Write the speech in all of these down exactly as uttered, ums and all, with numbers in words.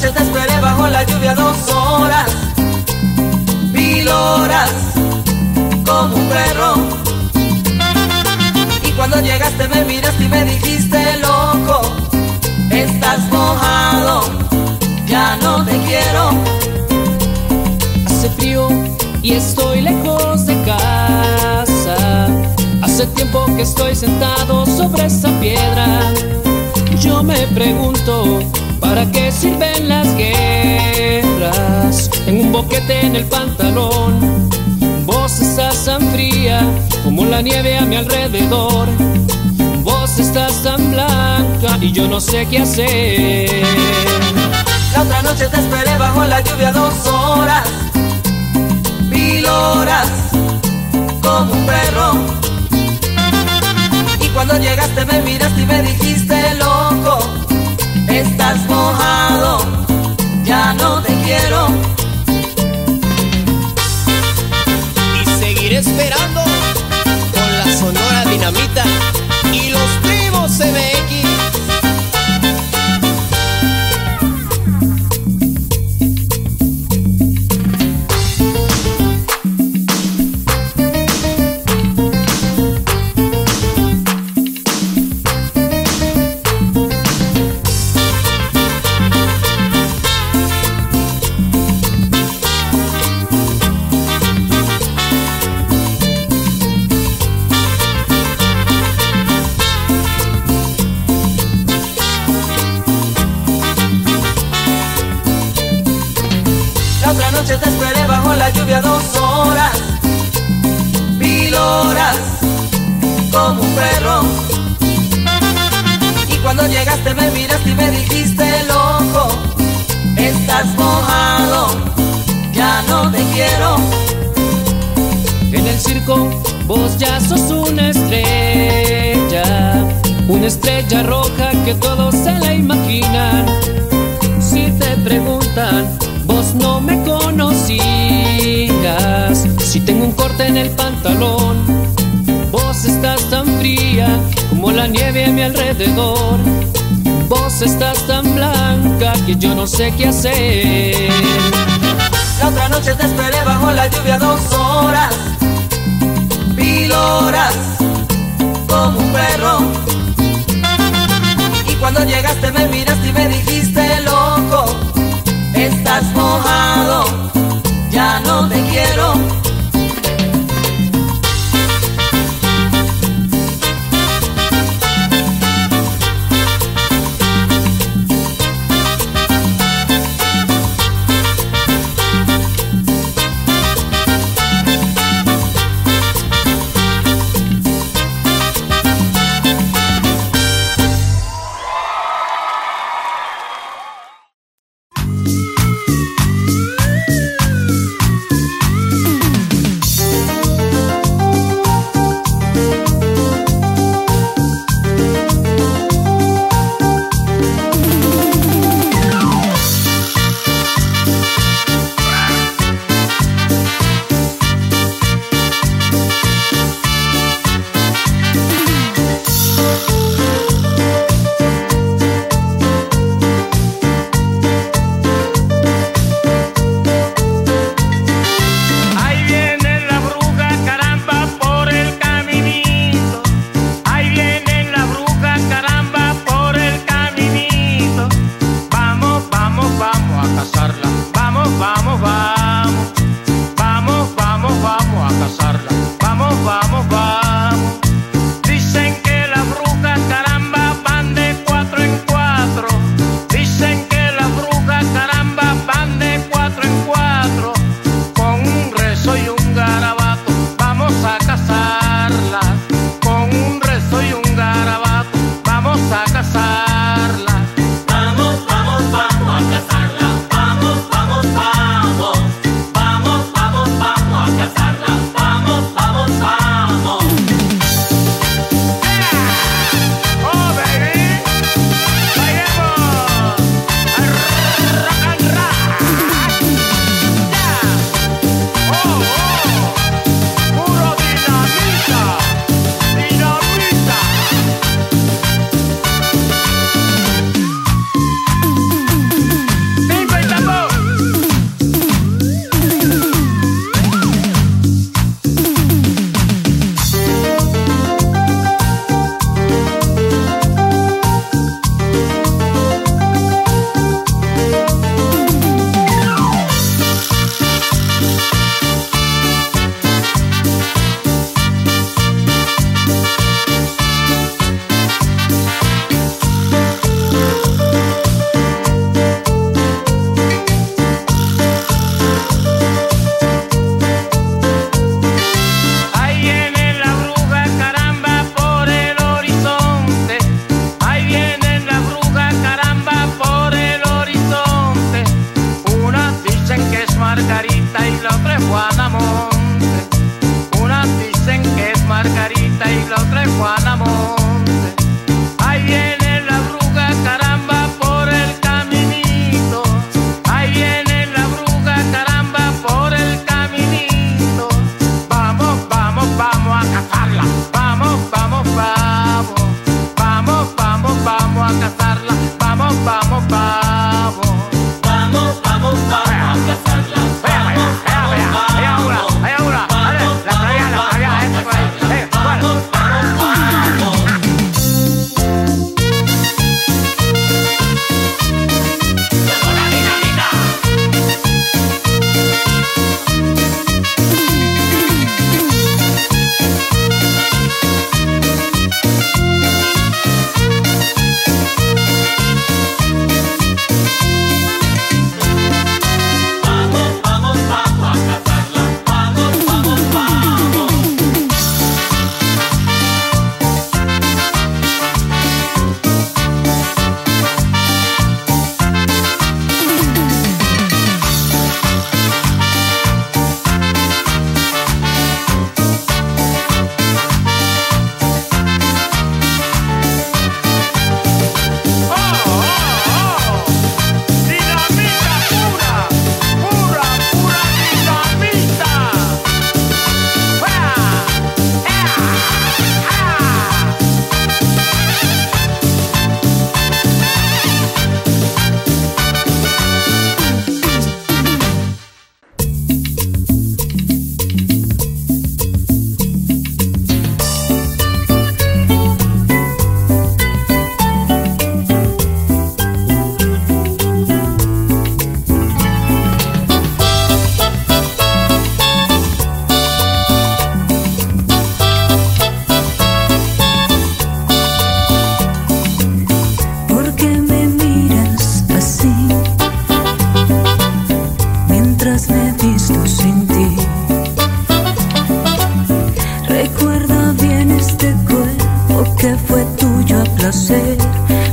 noche te esperé bajo la lluvia dos horas, mil horas, como un perro. Y cuando llegaste me miraste y me dijiste: loco, estás mojado, ya no te quiero. Hace frío y estoy lejos de casa. Hace tiempo que estoy sentado sobre esa piedra. Yo me pregunto, ¿para qué sirven las guerras? Tengo un boquete en el pantalón. Vos estás tan fría como la nieve a mi alrededor. Vos estás tan blanca y yo no sé qué hacer. La otra noche te esperé bajo la lluvia dos horas, mil horas, como un perro. Y cuando llegaste me miraste y me dijiste: loco, estás mojado, ya no te quiero. Y seguiré esperando con la Sonora Dinamita y los Primos C B X. Otra noche te esperé bajo la lluvia dos horas, mil horas, como un perro. Y cuando llegaste me miraste y me dijiste: loco, estás mojado, ya no te quiero. En el circo vos ya sos una estrella, una estrella roja que todos se la imaginan. Si te preguntan, vos no me conocías. Si tengo un corte en el pantalón, vos estás tan fría como la nieve a mi alrededor. Vos estás tan blanca que yo no sé qué hacer. La otra noche te esperé bajo la lluvia dos horas, mil horas, como un perro. Y cuando llegaste me miraste y me dijiste: loco, estás mojado, ya no te quiero.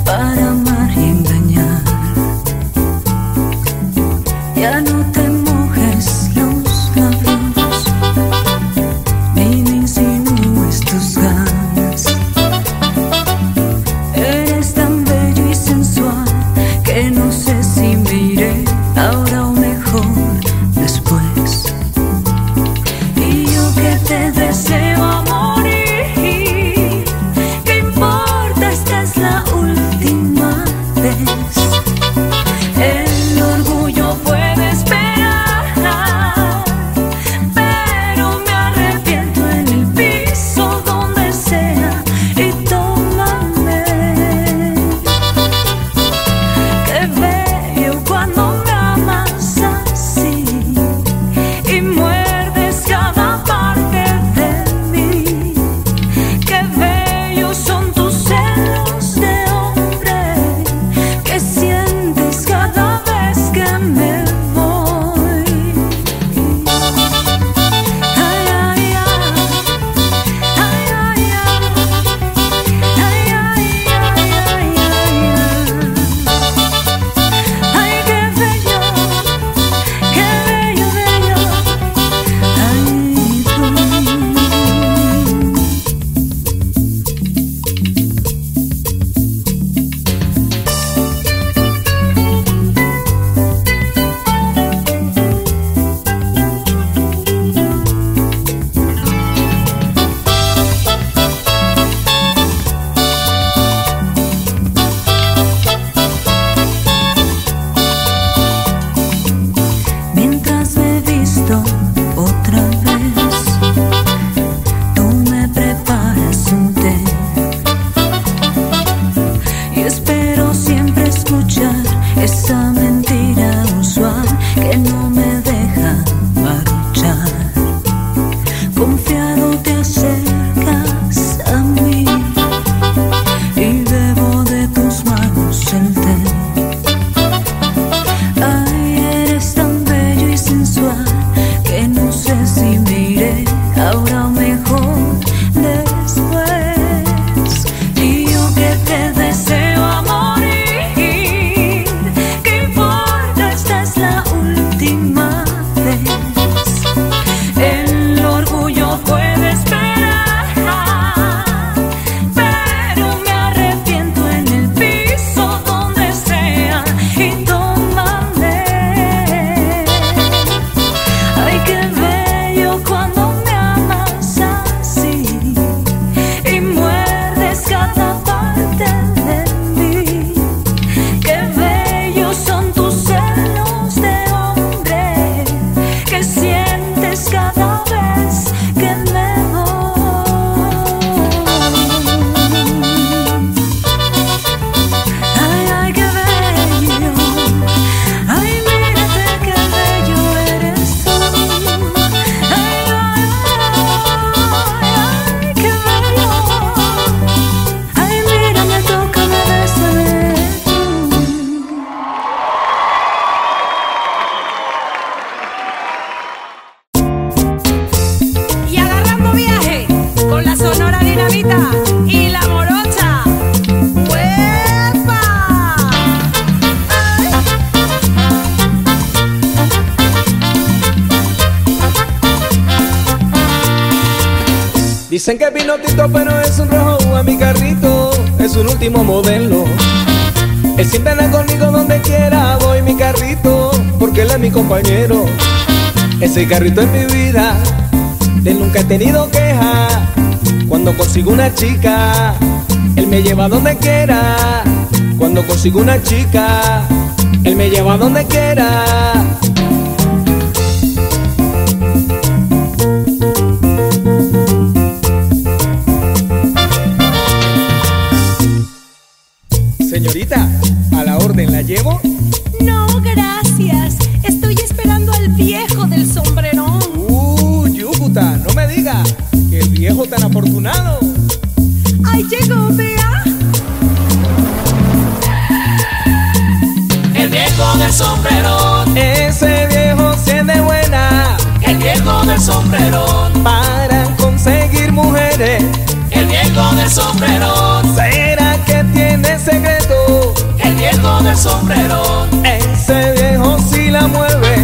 para amar y engañar. Ya no te mojes los labios, ni me insinúes tus ganas. Eres tan bello y sensual que no sé si me iré ahora o mejor después. Y yo que te deseo a morir, ¿qué importa? Esta es la última vez. El orgullo puede esperar, pero me arrepiento en el piso donde sea. Y tómame, qué bello cuando me amas así y muerdes cada parte de mí. Qué bellos son tus celos de hombre que sientes cada vez que me voy. Ay, ay, ay, ay, ay, ay, ay, ay, ay, ay, ay, qué bello, qué bello, bello, ay, tú. Mientras me he visto otra vez, tú me preparas un té y espero siempre escuchar esa mentira usual que no me deja marchar. Confiado te acercas a mí y bebo de tus manos el té. Ay, eres tan bello y sensual que no sé si me iré ahora o mejor después. Y yo que te deseo a morir, ¿qué importa? Esta es la última vez. El orgullo puede esperar, pero me arrepiento en el piso donde sea. Y tómame, ay, qué bello cuando me amas así y muerdes cada parte de mí. Qué bellos son tus celos de hombre que sientes cada vez que me voy. Ay, ay, qué bello, ay, mírate qué bello eres tú. Ay, ay, ay, qué bello, ay, mírame, tócame, bésame tú. Y agarrando viaje con la Sonora Dinamita y la Morocha. ¡Huepa! ¡Ay! Dicen que Pinotito, pero es un rojo a mi carrito, es un último modelo. Él siempre anda conmigo donde quiera voy, mi carrito, porque él es mi compañero. Ese carrito es mi vida, de él nunca he tenido queja. Cuando consigo una chica, él me lleva donde quiera. Cuando consigo una chica, él me lleva donde quiera. Señorita, a la orden, ¿la llevo? No, gracias. Estoy esperando al viejo del sombrerón. Uh, Yúcuta, no me diga que el viejo tan afortunado. Ahí llegó, vea. El viejo del sombrerón, Ese viejo sí es de buena el viejo del sombrerón, para conseguir mujeres. el viejo del sombrerón. ¿Será que tiene secreto? sombrerón. Ese viejo sí la mueve.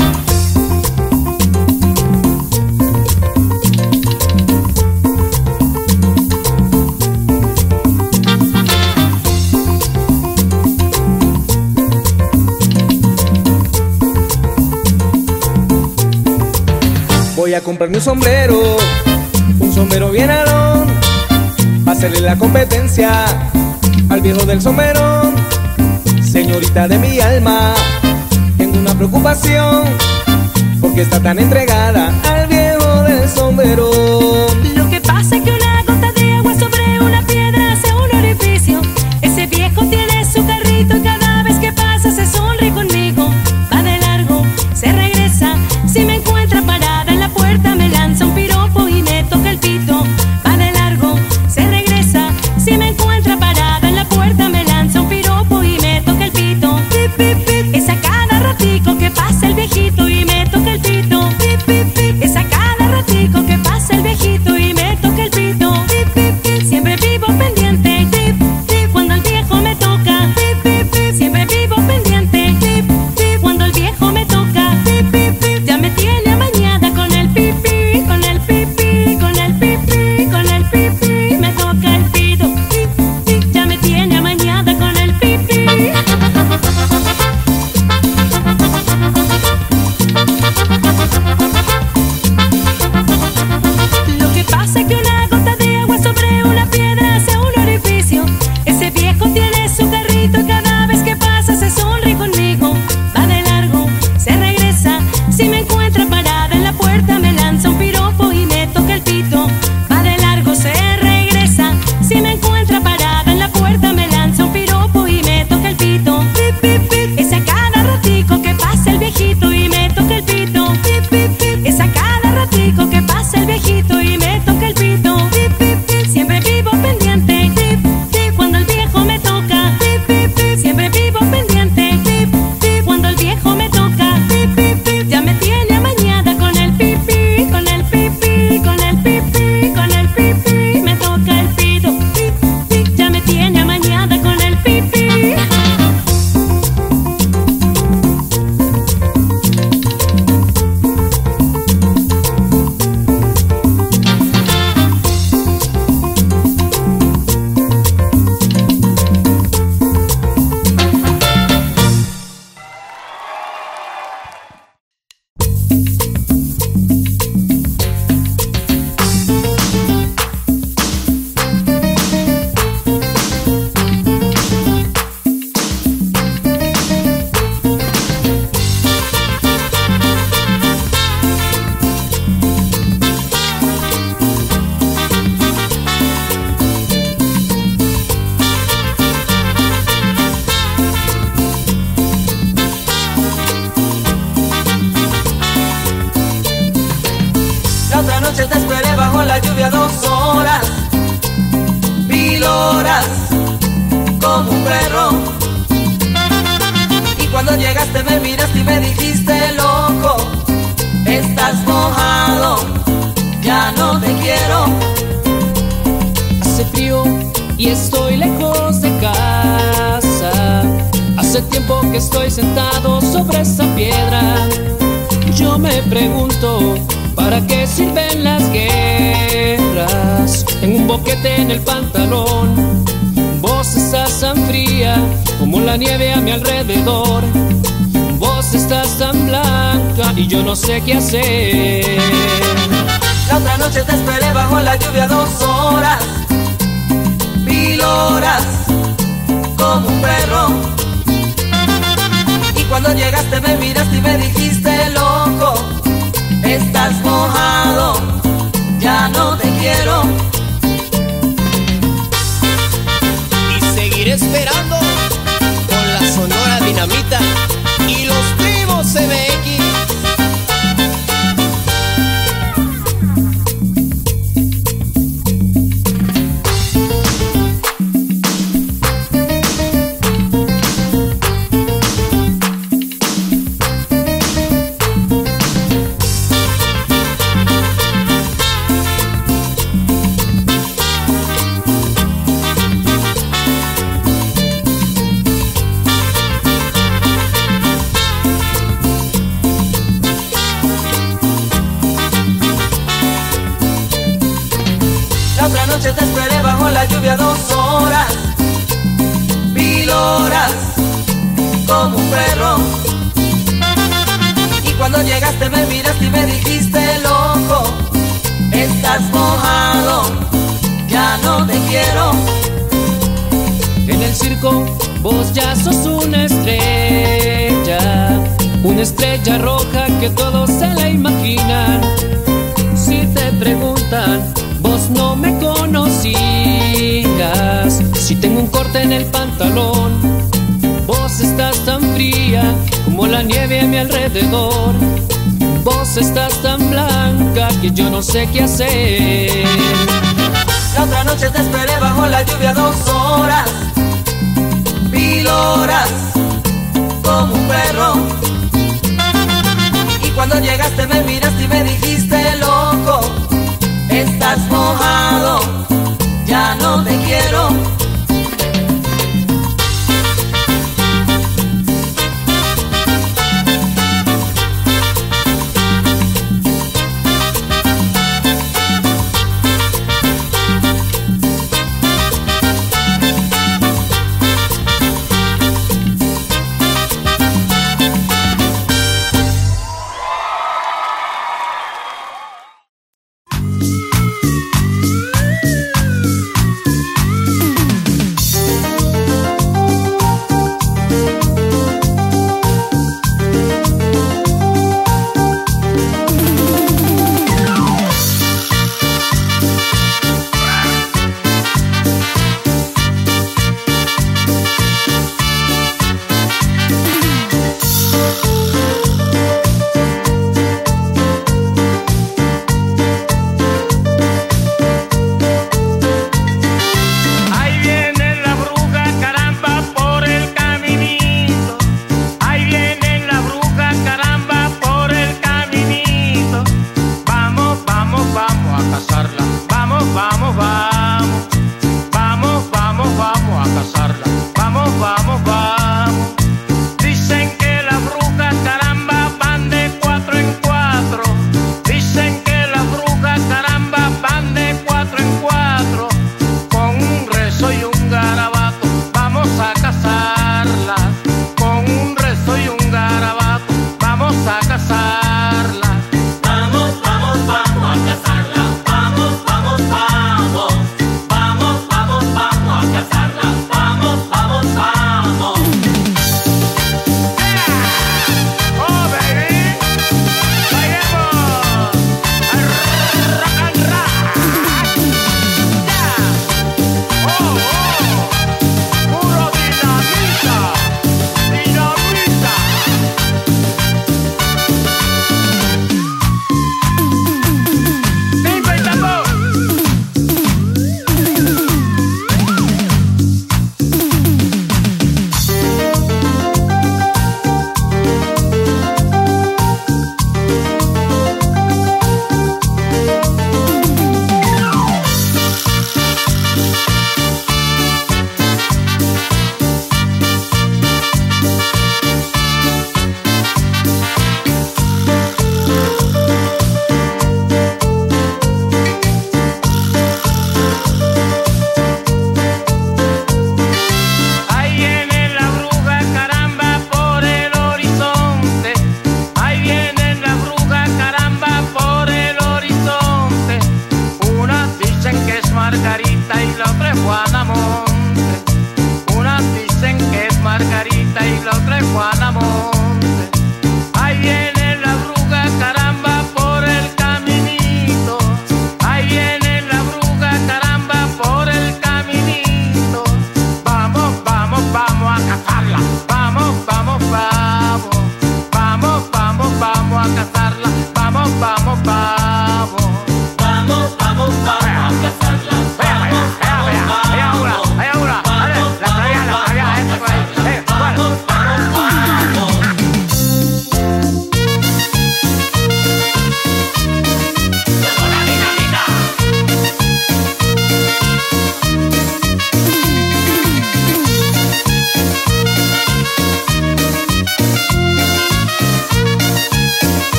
Voy a comprarme un sombrero, un sombrero bien alón, pa' hacerle la competencia al viejo del sombrerón. Señorita de mi alma, tengo una preocupación, porque está tan entregada al viejo del sombrerón. Lo que pasa es que una gota de agua sobre una piedra hace un orificio. Ese viejo tiene su carrito y cada vez que pasa se sonríe conmigo. Va de largo, se regresa, si me encuentra parada en la puerta me lanza un piropo y me toca el pito. Va de largo, se regresa, si me encuentra parada en la puerta me lanza un piropo y me toca el pito. Pip, pip, pip. Es a cada ratico que pasa el viejito y me toca el pito. Pip, pip, pip. Es a cada ratico que pasa el viejito y me toca el pito. Pip, pip, pip. Siempre vivo pendiente. Pip, pip. Cuando el viejo me toca. Pip, pip, pip. Siempre vivo pendiente. Pip, pip. Cuando el viejo me toca. Pip, pip, pip. Ya me tiene amañada con el pipi, con el pipi, con el pipi, con el pipi. Me toca el pito. Pip, pip. Ya me tiene amañada con el pipi. Lo que pasa es que una gota de agua sobre una piedra hace un orificio. Ese viejo tiene su carrito y cada vez que pasa se sonríe conmigo. Va de largo, se regresa, si me encuentra parada en la puerta me lanza un piropo y me toca el pito. Va de largo, se regresa, si me encuentra parada en la puerta me lanza un piropo y me toca el pito. Pip, pip, pip. Es a cada ratico que pasa el viejito y me toca el pito. Pip, pip, pip. Es a cada ratico que pasa el viejito y me toca el pito. Pip, pip, pip. Siempre vivo pendiente. Pip, pip. Cuando el viejo me toca. Pip, pip, pip. Siempre vivo pendiente. Pip, pip. Cuando el viejo me toca. Pip, pip, pip. Ya me tiene amañada con el pipi, con el pipi, con el pipi, con el pipi. Me toca el pito. Pip, pip. Ya me tiene amañada con el pipi. La otra noche te esperé bajo la lluvia dos horas, mil horas, como un perro. Y cuando llegaste me miraste y me dijiste, loco, estás mojado, ya no te quiero. Hace frío y estoy lejos de casa. Hace tiempo que estoy sentado sobre esa piedra. Yo me pregunto, ¿para qué sirven las guerras? Tengo un boquete en el pantalón. Vos estás tan fría como la nieve a mi alrededor. Vos estás tan blanca y yo no sé qué hacer. La otra noche te esperé bajo la lluvia dos horas, mil horas, como un perro. Y cuando llegaste me miraste y me dijiste, loco, estás mojado, ya no te quiero. Y seguiré esperando con la Sonora Dinamita y los primos C B X. noche te esperé bajo la lluvia dos horas, mil horas, como un perro. Y cuando llegaste me miraste y me dijiste, loco, estás mojado, ya no te quiero. En el circo vos ya sos una estrella, una estrella roja que todos se la imaginan. Si te preguntan, vos no me conocías. Si tengo un corte en el pantalón, vos estás tan fría como la nieve a mi alrededor. Vos estás tan blanca que yo no sé qué hacer. La otra noche te esperé bajo la lluvia dos horas, mil horas, como un perro. Y cuando llegaste me miraste y me dijiste, loco, estás mojado, ya no te quiero.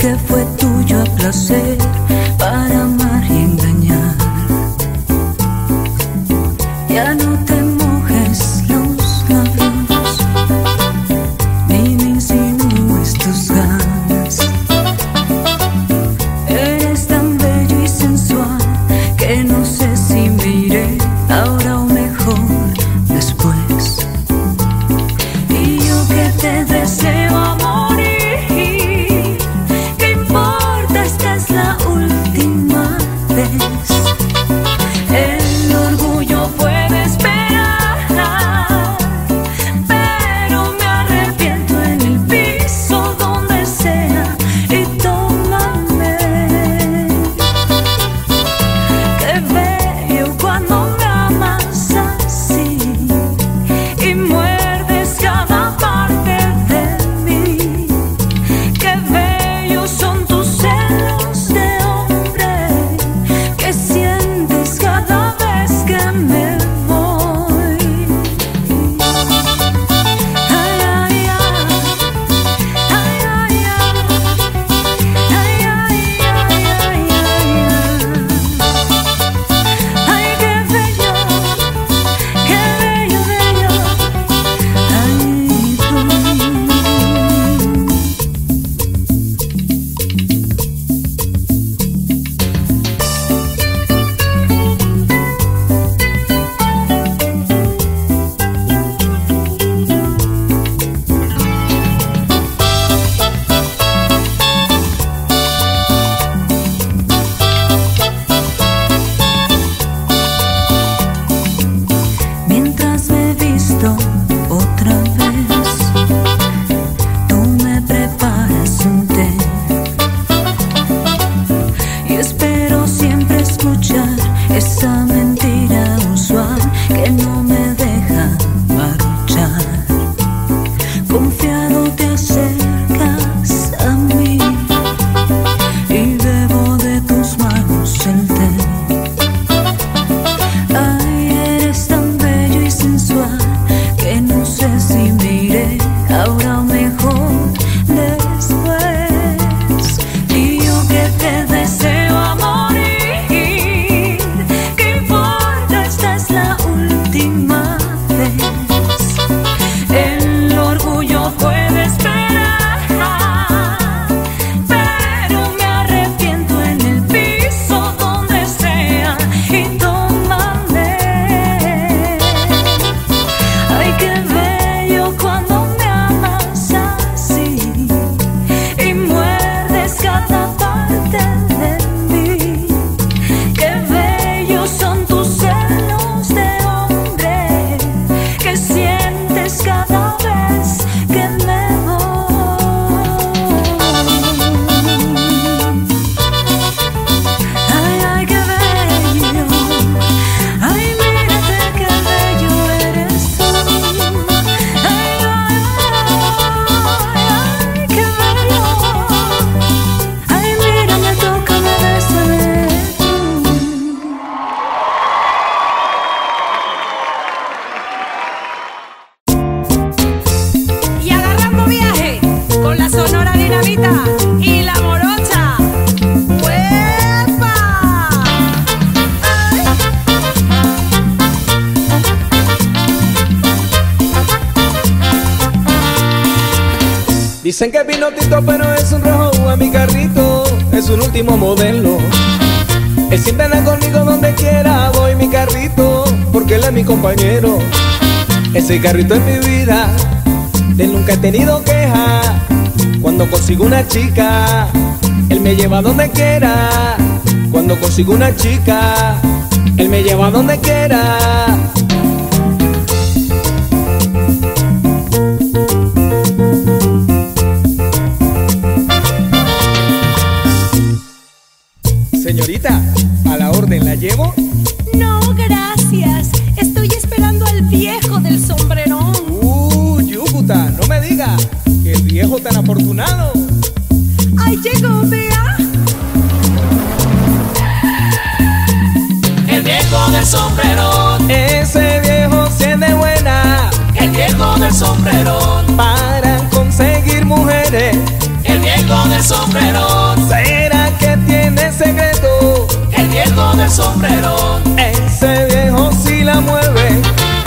que fue tuyo a placer para amar y engañar. Ya no te mojes los labios, ni me insinúes tus ganas. Eres tan bello y sensual que no sé si me iré ahora o mejor después. Y yo que te deseo a morir, ¿qué importa? Esta es la última vez. El orgullo puede esperar, pero me arrepiento en el piso donde sea. Y tómame, qué bello cuando me amas así y muerdes cada parte de mí. Qué bellos son tus celos de hombre que sientes cada vez que me voy. Ay, ay, ay, ay, ay, ay, ay, ay, ay, ay, qué bello, qué bello, bello, ay, tú. Mientras me visto otra vez, tú me preparas un té y espero siempre escuchar esa mentira usual que no me deja marchar. Confiado te acercas a mí y bebo de tus manos el té. Ay, eres tan bello y sensual que no sé si me iré ahora o mejor después. Y yo que te deseo a morir, ¿qué importa? Esta es la última vez. El orgullo puede esperar, pero me arrepiento en el piso donde sea. Y tómame, ay, qué bello cuando me amas así y muerdes cada parte de mí. Qué bellos son tus celos de hombre que sientes cada vez que me voy. Ay, ay, qué bello, ay, mírate qué bello eres tú. Ay, ay, ay, qué bello, ay, mírame, tócame, bésame tú. Y agarrando viaje con la Sonora Dinamita y la Morocha. ¡Huepa! ¡Ay! Dicen que es pinotito, pero es un rojo a mi carrito, es un último modelo. Él siempre anda conmigo donde quiera voy, mi carrito, porque él es mi compañero. Ese carrito es mi vida, de él nunca he tenido queja. Cuando consigo una chica, él me lleva donde quiera. Cuando consigo una chica, él me lleva donde quiera. Señorita, a la orden, ¿la llevo? No, gracias. Estoy esperando al viejo del sombrerón. Uh, Yúcuta, no me diga que el viejo tan afortunado. Ahí llegó, vea. El viejo del sombrerón, Ese viejo si es de buena el viejo del sombrerón, para conseguir mujeres. el viejo del sombrerón. sombrerón. Ese viejo sí la mueve.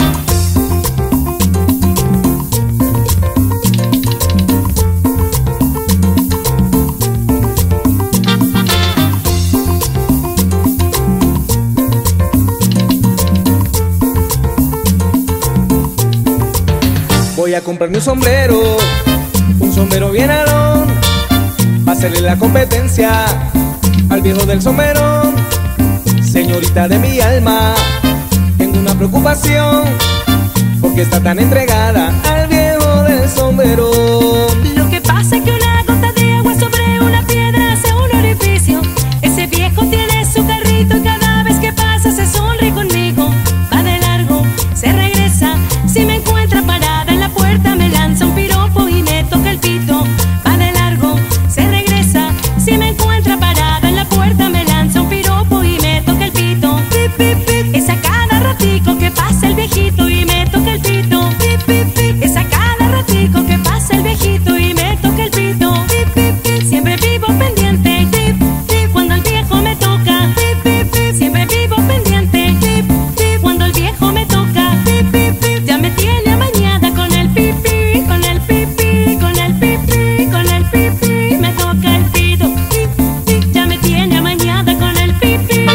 Voy a comprarme un sombrero, un sombrero bien alón, pa' hacerle la competencia al viejo del sombrerón. Señorita de mi alma, tengo una preocupación, porque está tan entregada al viejo del sombrerón. Lo que pasa es que una gota de agua sobre una piedra hace un orificio. Ese viejo tiene su carrito y cada vez que pasa se sonríe conmigo. Va de largo, se regresa, si me encuentra parada en la puerta me lanza un piropo y me toca el pito. Va de largo, se regresa, si me encuentra parada en la puerta me lanza un piropo y me toca el pito. Pip, pip, pip. Es a cada ratico que pasa el viejito y me toca el pito. Pip, pip, pip. Es a cada ratico que pasa el viejito y me toca el pito. Pip, pip, pip. Siempre vivo pendiente, pip, pip, cuando el viejo me toca. Pip, pip, pip. Siempre vivo pendiente, pip, pip, cuando el viejo me toca. Pip, pip, pip. Ya me tiene amañada con el pipi, con el pipi, con el pipi, con el pipi, me toca el pito. Pip, pip. Ya me tiene amañada con el pipi.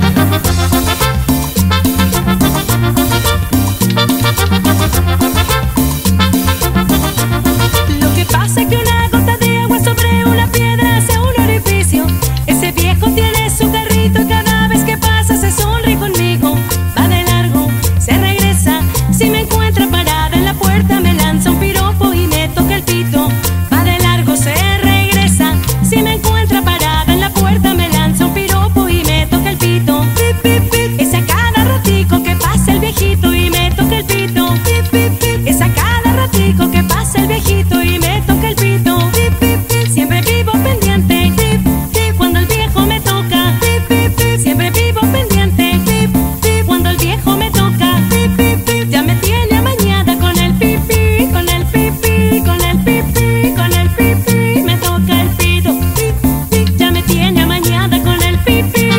Lo que pasa es que una gota de agua sobre una piedra hace un orificio. Ese viejo tiene su carrito y cada vez que pasa se sonríe conmigo. Va de largo, se regresa, si me encuentra parada en la puerta me lanza un piropo y me toca el pito. Va de largo, se regresa, si me encuentra parada en la puerta me lanza un piropo y me toca el pito. Pip, pip, pip. Es a cada ratico que pasa el viejito y me toca el pito. Pip, pip, pip. Es a cada ratico que pasa el viejito y me toca el pito. Pip, pip, pip. Siempre vivo pendiente, pip, pip, cuando el viejo me toca. Pip, pip, pip. Siempre vivo pendiente, pip, pip, cuando el viejo me toca. Pip, pip, pip. Ya me tiene amañada con el pipi, con el pipi, con el pipi, con el pipi, me toca el pito. Pip, pip. Ya me tiene amañada con el pipi.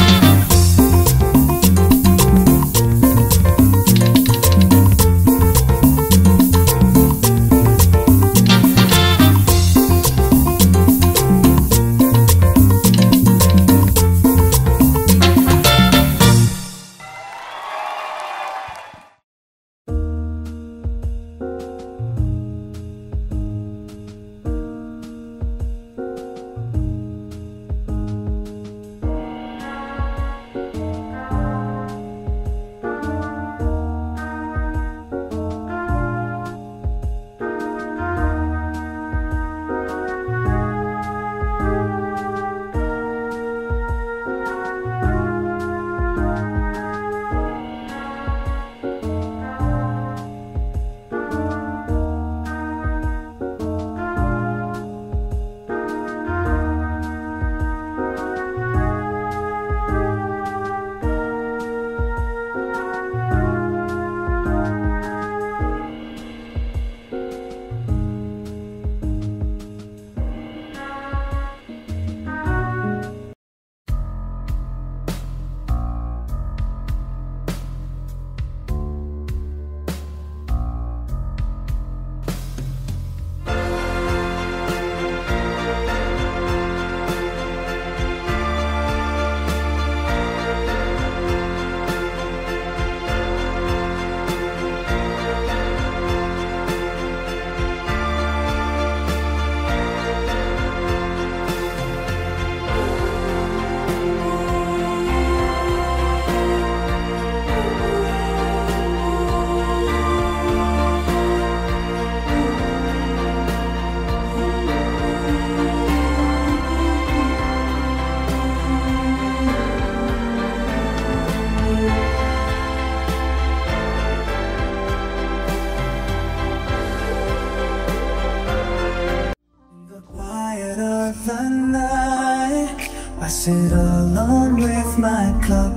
sit alone with my cup,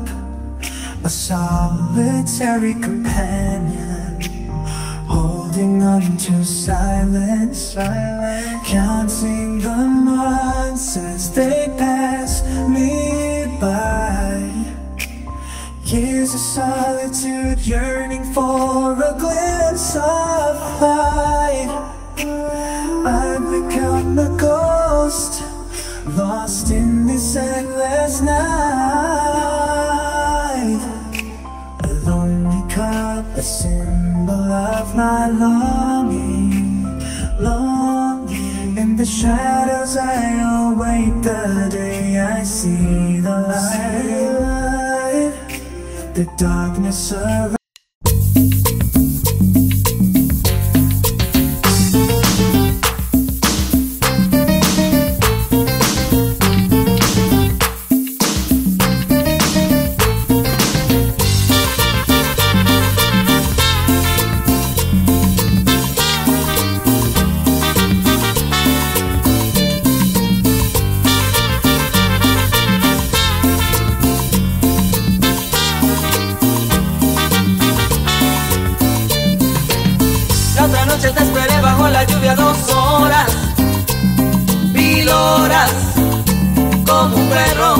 a solitary companion, holding on to silence, counting the months as they pass me by. yearning for a glimpse of light. I've become a ghost, lost in this endless night. A lonely cup, a symbol of my longing, longing. In the shadows I await the day I see the light. The darkness around. La otra noche te esperé bajo la lluvia dos horas, mil horas, como un perro.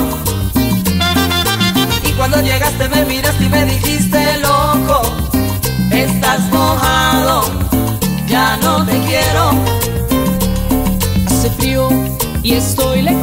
Y cuando llegaste me miraste y me dijiste, loco, estás mojado, ya no te quiero. Hace frío y estoy lejos